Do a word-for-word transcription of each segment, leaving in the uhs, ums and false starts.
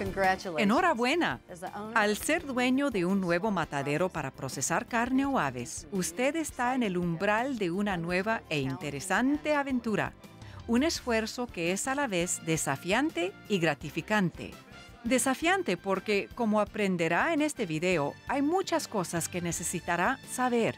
Enhorabuena. Al ser dueño de un nuevo matadero para procesar carne o aves, usted está en el umbral de una nueva e interesante aventura. Un esfuerzo que es a la vez desafiante y gratificante. Desafiante porque, como aprenderá en este video, hay muchas cosas que necesitará saber.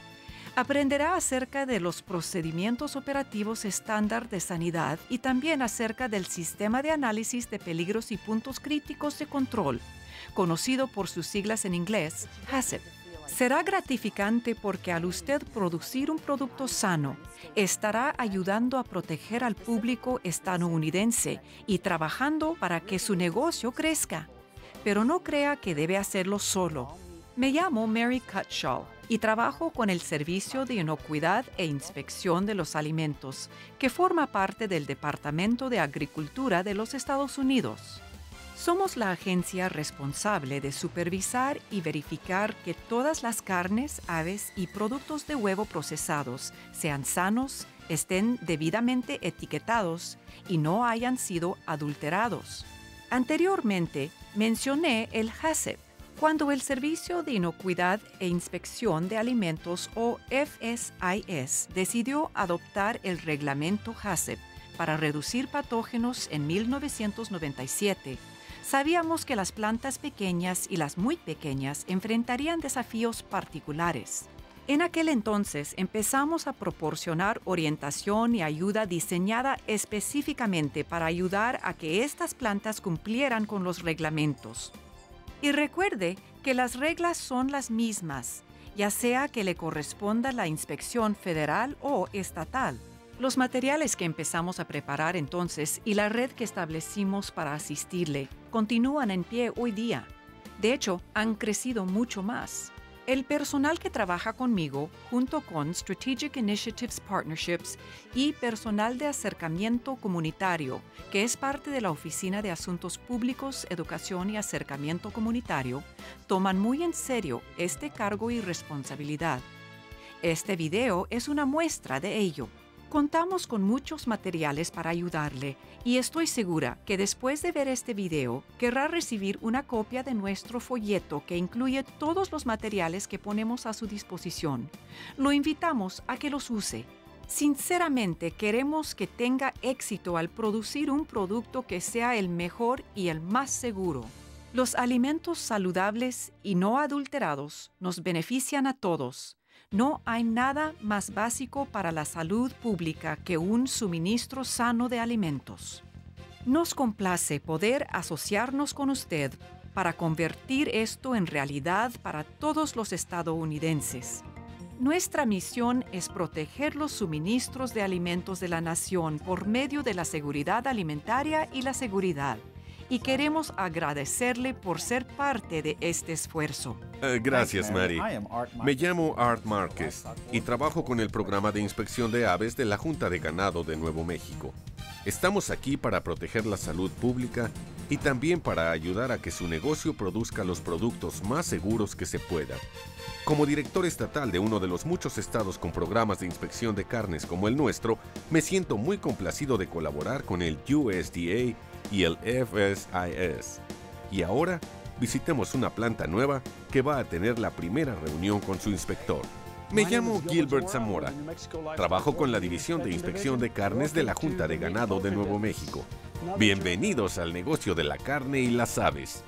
Aprenderá acerca de los procedimientos operativos estándar de sanidad y también acerca del sistema de análisis de peligros y puntos críticos de control, conocido por sus siglas en inglés, HACCP. Será gratificante porque al usted producir un producto sano, estará ayudando a proteger al público estadounidense y trabajando para que su negocio crezca. Pero no crea que debe hacerlo solo. Me llamo Mary Cutshaw y trabajo con el Servicio de Inocuidad e Inspección de los Alimentos, que forma parte del Departamento de Agricultura de los Estados Unidos. Somos la agencia responsable de supervisar y verificar que todas las carnes, aves y productos de huevo procesados sean sanos, estén debidamente etiquetados y no hayan sido adulterados. Anteriormente mencioné el HACCP, cuando el Servicio de Inocuidad e Inspección de Alimentos, o F S I S, decidió adoptar el reglamento HACCP para reducir patógenos en mil novecientos noventa y siete, sabíamos que las plantas pequeñas y las muy pequeñas enfrentarían desafíos particulares. En aquel entonces empezamos a proporcionar orientación y ayuda diseñada específicamente para ayudar a que estas plantas cumplieran con los reglamentos. Y recuerde que las reglas son las mismas, ya sea que le corresponda la inspección federal o estatal. Los materiales que empezamos a preparar entonces y la red que establecimos para asistirle continúan en pie hoy día. De hecho, han crecido mucho más. El personal que trabaja conmigo, junto con Strategic Initiatives Partnerships y personal de acercamiento comunitario, que es parte de la Oficina de Asuntos Públicos, Educación y Acercamiento Comunitario, toman muy en serio este cargo y responsabilidad. Este video es una muestra de ello. Contamos con muchos materiales para ayudarle y estoy segura que después de ver este video querrá recibir una copia de nuestro folleto que incluye todos los materiales que ponemos a su disposición. Lo invitamos a que los use. Sinceramente queremos que tenga éxito al producir un producto que sea el mejor y el más seguro. Los alimentos saludables y no adulterados nos benefician a todos. No hay nada más básico para la salud pública que un suministro sano de alimentos. Nos complace poder asociarnos con usted para convertir esto en realidad para todos los estadounidenses. Nuestra misión es proteger los suministros de alimentos de la nación por medio de la seguridad alimentaria y la seguridad. Y queremos agradecerle por ser parte de este esfuerzo. Uh, gracias, Mary. Me llamo Art Márquez y trabajo con el programa de inspección de aves de la Junta de Ganado de Nuevo México. Estamos aquí para proteger la salud pública y también para ayudar a que su negocio produzca los productos más seguros que se pueda. Como director estatal de uno de los muchos estados con programas de inspección de carnes como el nuestro, me siento muy complacido de colaborar con el U S D A y el F S I S. Y ahora visitemos una planta nueva que va a tener la primera reunión con su inspector. Me llamo Gilbert Zamora. Trabajo con la División de Inspección de Carnes de la Junta de Ganado de Nuevo México. Bienvenidos al negocio de la carne y las aves.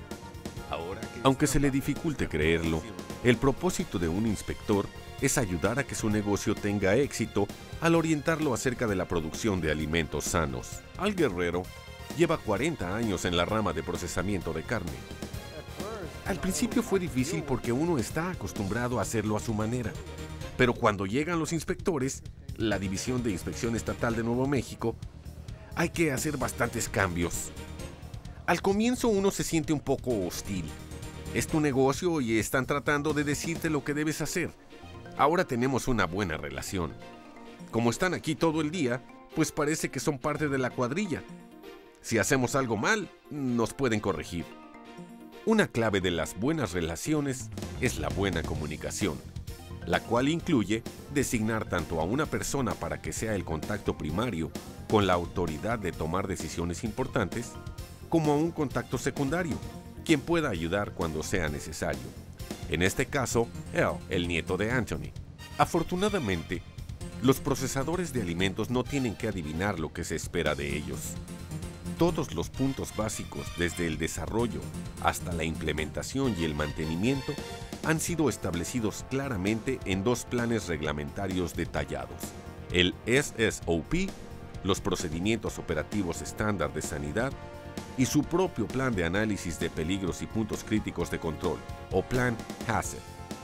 Aunque se le dificulte creerlo, el propósito de un inspector es ayudar a que su negocio tenga éxito al orientarlo acerca de la producción de alimentos sanos. Al Guerrero lleva cuarenta años en la rama de procesamiento de carne. Al principio fue difícil porque uno está acostumbrado a hacerlo a su manera. Pero cuando llegan los inspectores, la División de Inspección Estatal de Nuevo México, hay que hacer bastantes cambios. Al comienzo uno se siente un poco hostil. Es tu negocio y están tratando de decirte lo que debes hacer. Ahora tenemos una buena relación. Como están aquí todo el día, pues parece que son parte de la cuadrilla. Si hacemos algo mal, nos pueden corregir. Una clave de las buenas relaciones es la buena comunicación, la cual incluye designar tanto a una persona para que sea el contacto primario con la autoridad de tomar decisiones importantes, como a un contacto secundario, quien pueda ayudar cuando sea necesario. En este caso, él, el nieto de Anthony. Afortunadamente, los procesadores de alimentos no tienen que adivinar lo que se espera de ellos. Todos los puntos básicos, desde el desarrollo hasta la implementación y el mantenimiento, han sido establecidos claramente en dos planes reglamentarios detallados: el S S O P, los procedimientos operativos estándar de sanidad, y su propio plan de análisis de peligros y puntos críticos de control, o plan HACCP.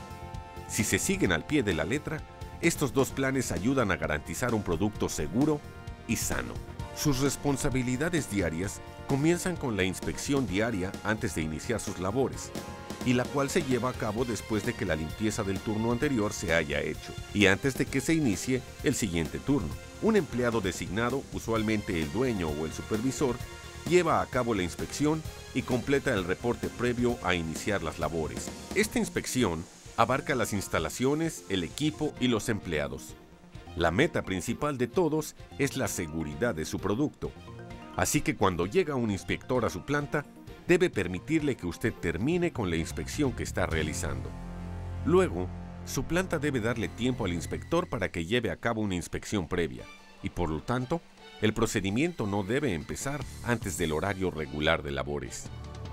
Si se siguen al pie de la letra, estos dos planes ayudan a garantizar un producto seguro y sano. Sus responsabilidades diarias comienzan con la inspección diaria antes de iniciar sus labores, y la cual se lleva a cabo después de que la limpieza del turno anterior se haya hecho y antes de que se inicie el siguiente turno. Un empleado designado, usualmente el dueño o el supervisor, lleva a cabo la inspección y completa el reporte previo a iniciar las labores. Esta inspección abarca las instalaciones, el equipo y los empleados. La meta principal de todos es la seguridad de su producto. Así que cuando llega un inspector a su planta, debe permitirle que usted termine con la inspección que está realizando. Luego, su planta debe darle tiempo al inspector para que lleve a cabo una inspección previa, y por lo tanto, el procedimiento no debe empezar antes del horario regular de labores.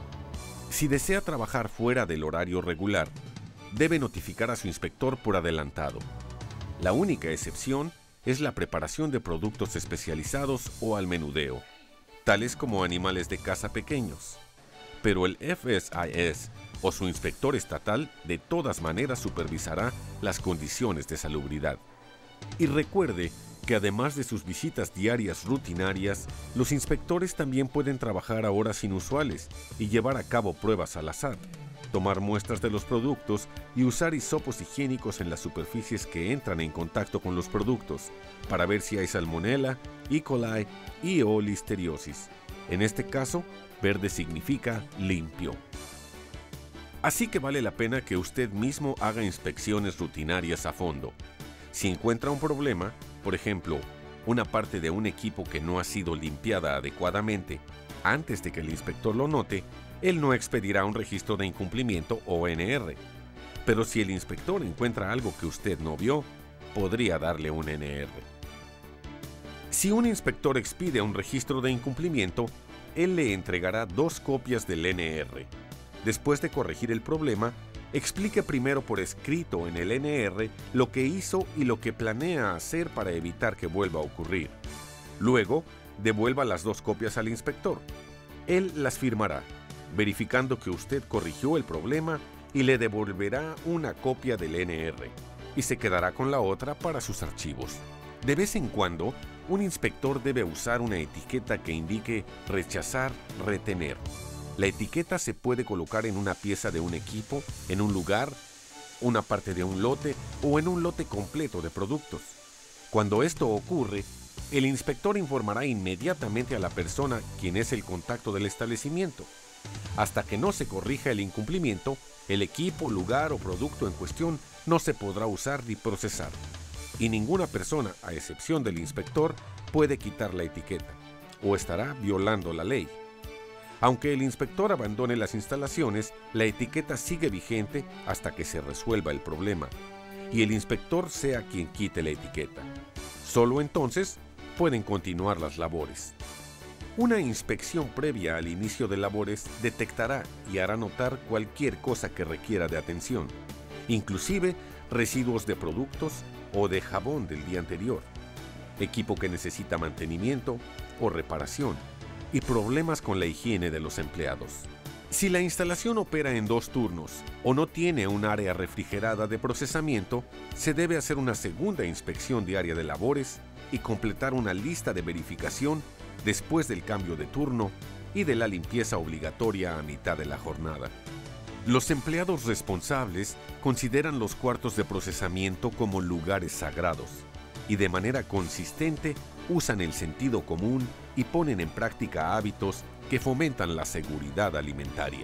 Si desea trabajar fuera del horario regular, debe notificar a su inspector por adelantado. La única excepción es la preparación de productos especializados o al menudeo, tales como animales de caza pequeños. Pero el F S I S o su inspector estatal de todas maneras supervisará las condiciones de salubridad. Y recuerde que además de sus visitas diarias rutinarias, los inspectores también pueden trabajar a horas inusuales y llevar a cabo pruebas al azar, tomar muestras de los productos y usar hisopos higiénicos en las superficies que entran en contacto con los productos para ver si hay salmonela, E. coli y o listeriosis. En este caso, verde significa limpio. Así que vale la pena que usted mismo haga inspecciones rutinarias a fondo. Si encuentra un problema, por ejemplo, una parte de un equipo que no ha sido limpiada adecuadamente, antes de que el inspector lo note, él no expedirá un registro de incumplimiento o N R. Pero si el inspector encuentra algo que usted no vio, podría darle un N R. Si un inspector expide un registro de incumplimiento, él le entregará dos copias del N R. Después de corregir el problema, explique primero por escrito en el N R lo que hizo y lo que planea hacer para evitar que vuelva a ocurrir. Luego, devuelva las dos copias al inspector. Él las firmará, verificando que usted corrigió el problema, y le devolverá una copia del N R, y se quedará con la otra para sus archivos. De vez en cuando, un inspector debe usar una etiqueta que indique rechazar, retener. La etiqueta se puede colocar en una pieza de un equipo, en un lugar, una parte de un lote o en un lote completo de productos. Cuando esto ocurre, el inspector informará inmediatamente a la persona quien es el contacto del establecimiento. Hasta que no se corrija el incumplimiento, el equipo, lugar o producto en cuestión no se podrá usar ni procesar. Y ninguna persona, a excepción del inspector, puede quitar la etiqueta, o estará violando la ley. Aunque el inspector abandone las instalaciones, la etiqueta sigue vigente hasta que se resuelva el problema, y el inspector sea quien quite la etiqueta. Solo entonces pueden continuar las labores. Una inspección previa al inicio de labores detectará y hará notar cualquier cosa que requiera de atención, inclusive residuos de productos o de jabón del día anterior, equipo que necesita mantenimiento o reparación, y problemas con la higiene de los empleados. Si la instalación opera en dos turnos o no tiene un área refrigerada de procesamiento, se debe hacer una segunda inspección diaria de labores y completar una lista de verificación después del cambio de turno y de la limpieza obligatoria a mitad de la jornada. Los empleados responsables consideran los cuartos de procesamiento como lugares sagrados y de manera consistente usan el sentido común y ponen en práctica hábitos que fomentan la seguridad alimentaria.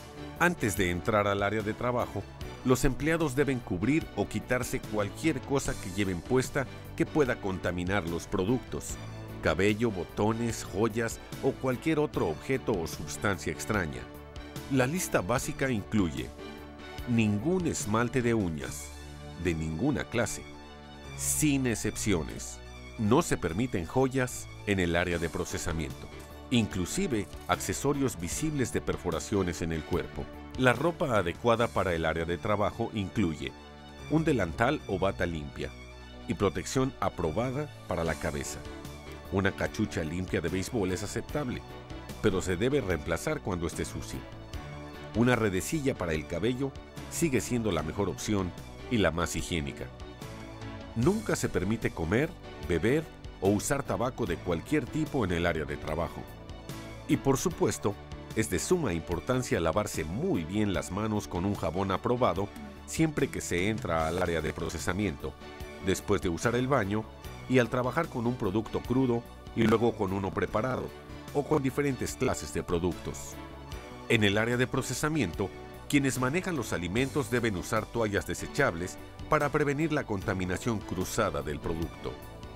Antes de entrar al área de trabajo, los empleados deben cubrir o quitarse cualquier cosa que lleven puesta que pueda contaminar los productos, cabello, botones, joyas o cualquier otro objeto o sustancia extraña. La lista básica incluye ningún esmalte de uñas, de ninguna clase, sin excepciones. No se permiten joyas en el área de procesamiento, inclusive accesorios visibles de perforaciones en el cuerpo. La ropa adecuada para el área de trabajo incluye un delantal o bata limpia y protección aprobada para la cabeza. Una cachucha limpia de béisbol es aceptable, pero se debe reemplazar cuando esté sucia. Una redecilla para el cabello sigue siendo la mejor opción y la más higiénica. Nunca se permite comer, beber o usar tabaco de cualquier tipo en el área de trabajo. Y por supuesto, es de suma importancia lavarse muy bien las manos con un jabón aprobado siempre que se entra al área de procesamiento, después de usar el baño y al trabajar con un producto crudo y luego con uno preparado o con diferentes clases de productos. En el área de procesamiento, quienes manejan los alimentos deben usar toallas desechables para prevenir la contaminación cruzada del producto.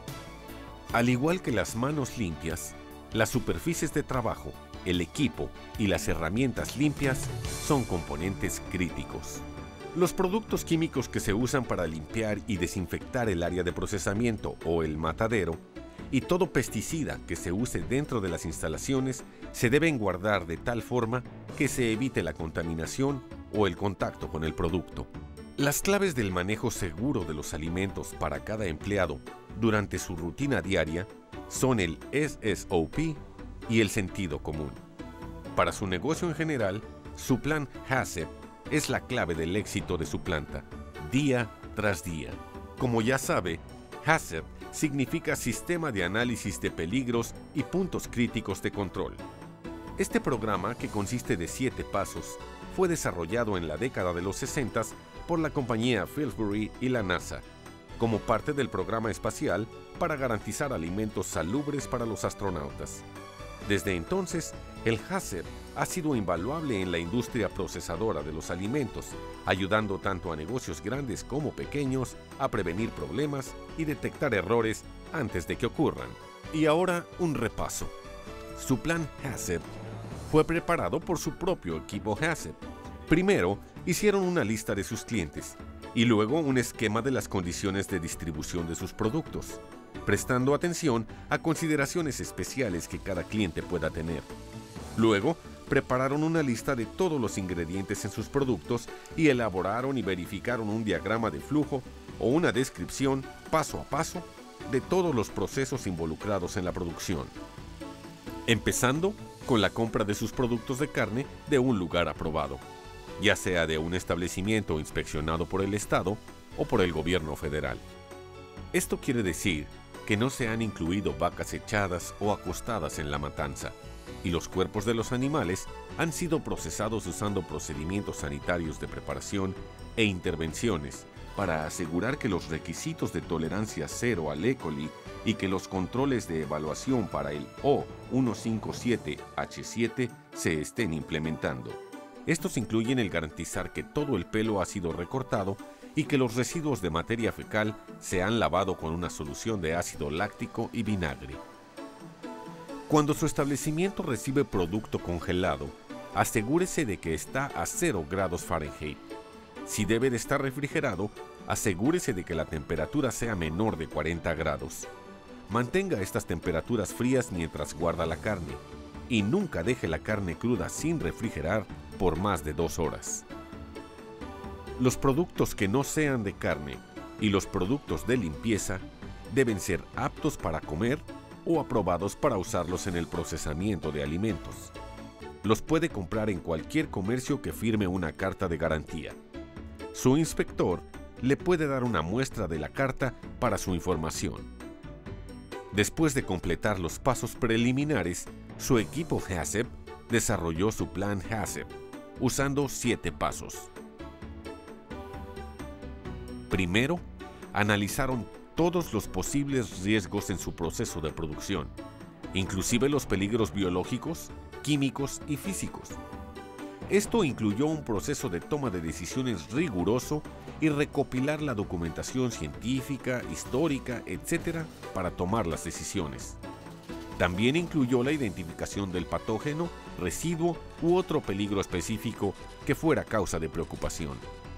Al igual que las manos limpias, las superficies de trabajo, el equipo y las herramientas limpias son componentes críticos. Los productos químicos que se usan para limpiar y desinfectar el área de procesamiento o el matadero y todo pesticida que se use dentro de las instalaciones se deben guardar de tal forma que se evite la contaminación o el contacto con el producto. Las claves del manejo seguro de los alimentos para cada empleado durante su rutina diaria son el S S O P y el sentido común. Para su negocio en general, su plan HACCP es la clave del éxito de su planta, día tras día. Como ya sabe, HACCP significa Sistema de Análisis de Peligros y Puntos Críticos de Control. Este programa, que consiste de siete pasos, fue desarrollado en la década de los sesenta por la compañía Pillsbury y la NASA, como parte del programa espacial para garantizar alimentos salubres para los astronautas. Desde entonces, el HACCP ha sido invaluable en la industria procesadora de los alimentos, ayudando tanto a negocios grandes como pequeños a prevenir problemas y detectar errores antes de que ocurran. Y ahora un repaso. Su plan HACCP fue preparado por su propio equipo HACCP. Primero, hicieron una lista de sus clientes y luego un esquema de las condiciones de distribución de sus productos, prestando atención a consideraciones especiales que cada cliente pueda tener. Luego, prepararon una lista de todos los ingredientes en sus productos y elaboraron y verificaron un diagrama de flujo o una descripción paso a paso de todos los procesos involucrados en la producción, empezando con la compra de sus productos de carne de un lugar aprobado, ya sea de un establecimiento inspeccionado por el Estado o por el gobierno federal. Esto quiere decir que no se han incluido vacas echadas o acostadas en la matanza, y los cuerpos de los animales han sido procesados usando procedimientos sanitarios de preparación e intervenciones para asegurar que los requisitos de tolerancia cero al E. coli y que los controles de evaluación para el O ciento cincuenta y siete H siete se estén implementando. Estos incluyen el garantizar que todo el pelo ha sido recortado y que los residuos de materia fecal se han lavado con una solución de ácido láctico y vinagre. Cuando su establecimiento recibe producto congelado, asegúrese de que está a cero grados Fahrenheit. Si debe de estar refrigerado, asegúrese de que la temperatura sea menor de cuarenta grados. Mantenga estas temperaturas frías mientras guarda la carne y nunca deje la carne cruda sin refrigerar por más de dos horas. Los productos que no sean de carne y los productos de limpieza deben ser aptos para comer o aprobados para usarlos en el procesamiento de alimentos. Los puede comprar en cualquier comercio que firme una carta de garantía. Su inspector le puede dar una muestra de la carta para su información. Después de completar los pasos preliminares, su equipo HACCP desarrolló su plan HACCP, usando siete pasos. Primero, analizaron todos los posibles riesgos en su proceso de producción, inclusive los peligros biológicos, químicos y físicos. Esto incluyó un proceso de toma de decisiones riguroso y recopilar la documentación científica, histórica, etcétera, para tomar las decisiones. También incluyó la identificación del patógeno, residuo u otro peligro específico que fuera causa de preocupación.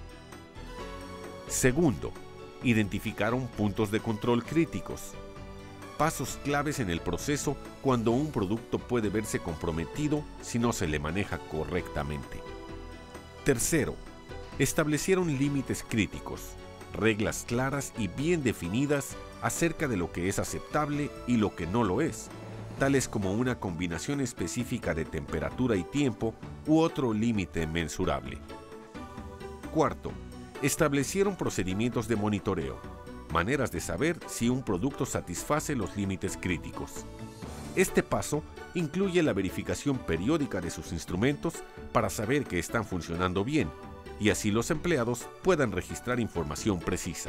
Segundo, identificaron puntos de control críticos. Pasos claves en el proceso cuando un producto puede verse comprometido si no se le maneja correctamente. Tercero, establecieron límites críticos, reglas claras y bien definidas acerca de lo que es aceptable y lo que no lo es, tales como una combinación específica de temperatura y tiempo u otro límite mensurable. Cuarto, establecieron procedimientos de monitoreo, maneras de saber si un producto satisface los límites críticos. Este paso incluye la verificación periódica de sus instrumentos para saber que están funcionando bien y así los empleados puedan registrar información precisa.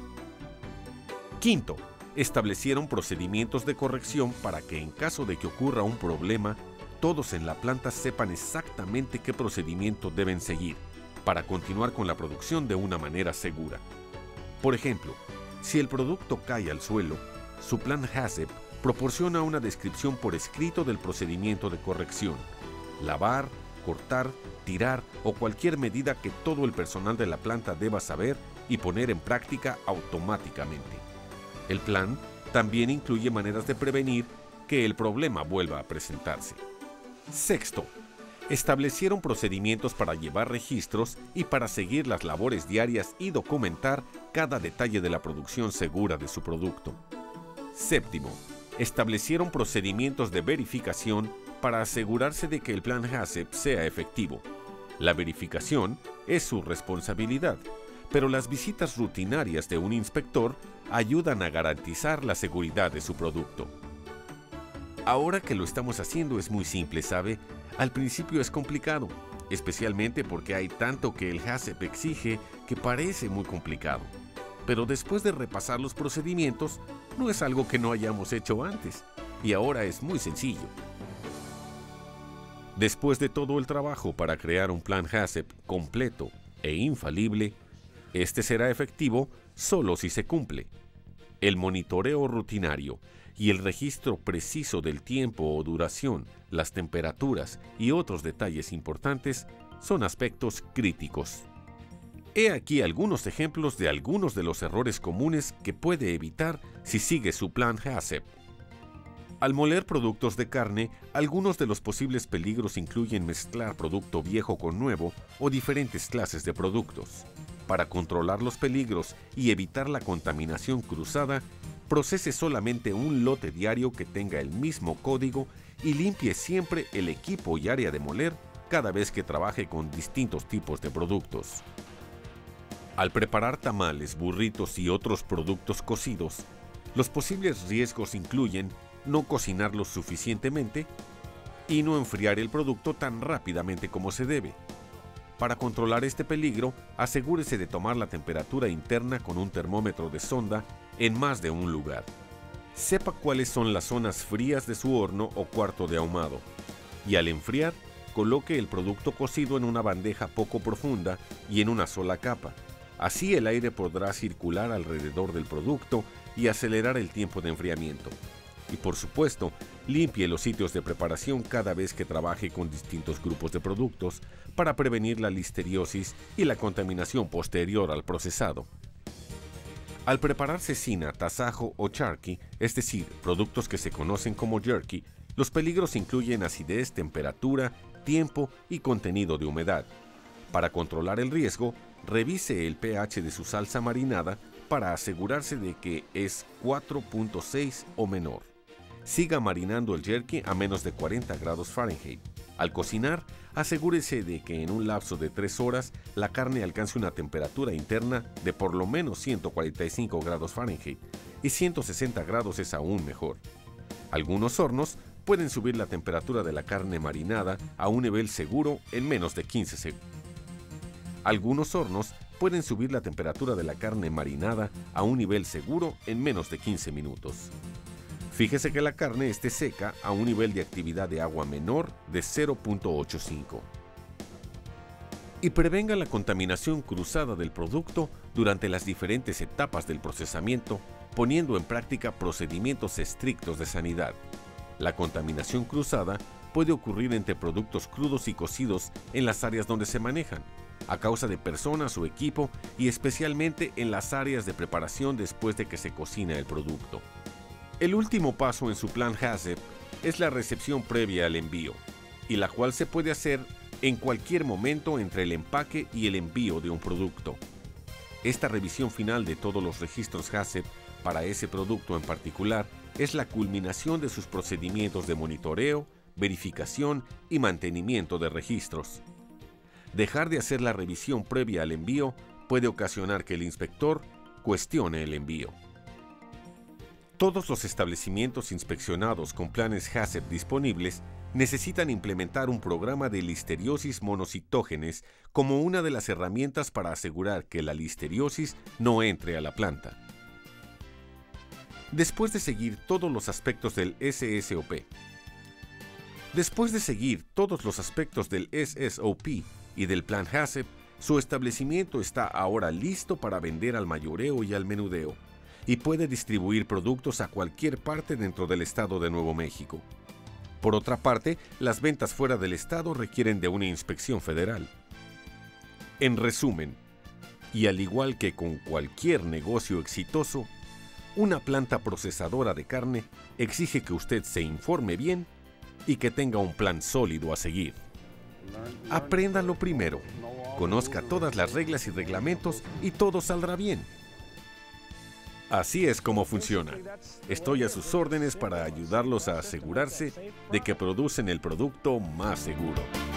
Quinto, establecieron procedimientos de corrección para que en caso de que ocurra un problema, todos en la planta sepan exactamente qué procedimiento deben seguir para continuar con la producción de una manera segura. Por ejemplo, si el producto cae al suelo, su plan HACCP proporciona una descripción por escrito del procedimiento de corrección: lavar, cortar, tirar o cualquier medida que todo el personal de la planta deba saber y poner en práctica automáticamente. El plan también incluye maneras de prevenir que el problema vuelva a presentarse. Sexto, establecieron procedimientos para llevar registros y para seguir las labores diarias y documentar cada detalle de la producción segura de su producto. Séptimo, establecieron procedimientos de verificación para asegurarse de que el plan HACCP sea efectivo. La verificación es su responsabilidad, pero las visitas rutinarias de un inspector ayudan a garantizar la seguridad de su producto. Ahora que lo estamos haciendo es muy simple, ¿sabe? Al principio es complicado, especialmente porque hay tanto que el HACCP exige que parece muy complicado. Pero después de repasar los procedimientos, no es algo que no hayamos hecho antes, y ahora es muy sencillo. Después de todo el trabajo para crear un plan HACCP completo e infalible, este será efectivo solo si se cumple. El monitoreo rutinario y el registro preciso del tiempo o duración, las temperaturas y otros detalles importantes son aspectos críticos. He aquí algunos ejemplos de algunos de los errores comunes que puede evitar si sigue su plan HACCP. Al moler productos de carne, algunos de los posibles peligros incluyen mezclar producto viejo con nuevo o diferentes clases de productos. Para controlar los peligros y evitar la contaminación cruzada, procese solamente un lote diario que tenga el mismo código y limpie siempre el equipo y área de moler cada vez que trabaje con distintos tipos de productos. Al preparar tamales, burritos y otros productos cocidos, los posibles riesgos incluyen no cocinarlos suficientemente y no enfriar el producto tan rápidamente como se debe. Para controlar este peligro, asegúrese de tomar la temperatura interna con un termómetro de sonda en más de un lugar. Sepa cuáles son las zonas frías de su horno o cuarto de ahumado, y al enfriar, coloque el producto cocido en una bandeja poco profunda y en una sola capa. Así el aire podrá circular alrededor del producto y acelerar el tiempo de enfriamiento. Y por supuesto, limpie los sitios de preparación cada vez que trabaje con distintos grupos de productos para prevenir la listeriosis y la contaminación posterior al procesado. Al preparar cecina, tasajo o charqui, es decir, productos que se conocen como jerky, los peligros incluyen acidez, temperatura, tiempo y contenido de humedad. Para controlar el riesgo, revise el pH de su salsa marinada para asegurarse de que es cuatro punto seis o menor. Siga marinando el jerky a menos de cuarenta grados Fahrenheit. Al cocinar, asegúrese de que en un lapso de tres horas la carne alcance una temperatura interna de por lo menos ciento cuarenta y cinco grados Fahrenheit y ciento sesenta grados es aún mejor. Algunos hornos pueden subir la temperatura de la carne marinada a un nivel seguro en menos de quince segundos. Algunos hornos pueden subir la temperatura de la carne marinada a un nivel seguro en menos de quince minutos. Fíjese que la carne esté seca a un nivel de actividad de agua menor de cero punto ochenta y cinco. Y prevenga la contaminación cruzada del producto durante las diferentes etapas del procesamiento, poniendo en práctica procedimientos estrictos de sanidad. La contaminación cruzada puede ocurrir entre productos crudos y cocidos en las áreas donde se manejan, a causa de personas o equipo y especialmente en las áreas de preparación después de que se cocina el producto. El último paso en su plan HACCP es la recepción previa al envío, y la cual se puede hacer en cualquier momento entre el empaque y el envío de un producto. Esta revisión final de todos los registros HACCP para ese producto en particular es la culminación de sus procedimientos de monitoreo, verificación y mantenimiento de registros. Dejar de hacer la revisión previa al envío puede ocasionar que el inspector cuestione el envío. Todos los establecimientos inspeccionados con planes HACCP disponibles necesitan implementar un programa de listeriosis monocitógenes como una de las herramientas para asegurar que la listeriosis no entre a la planta. Después de seguir todos los aspectos del S S O P. Después de seguir todos los aspectos del S S O P y del plan HACCP, su establecimiento está ahora listo para vender al mayoreo y al menudeo, y puede distribuir productos a cualquier parte dentro del estado de Nuevo México. Por otra parte, las ventas fuera del estado requieren de una inspección federal. En resumen, y al igual que con cualquier negocio exitoso, una planta procesadora de carne exige que usted se informe bien y que tenga un plan sólido a seguir. Apréndalo primero, conozca todas las reglas y reglamentos y todo saldrá bien. Así es como funciona. Estoy a sus órdenes para ayudarlos a asegurarse de que producen el producto más seguro.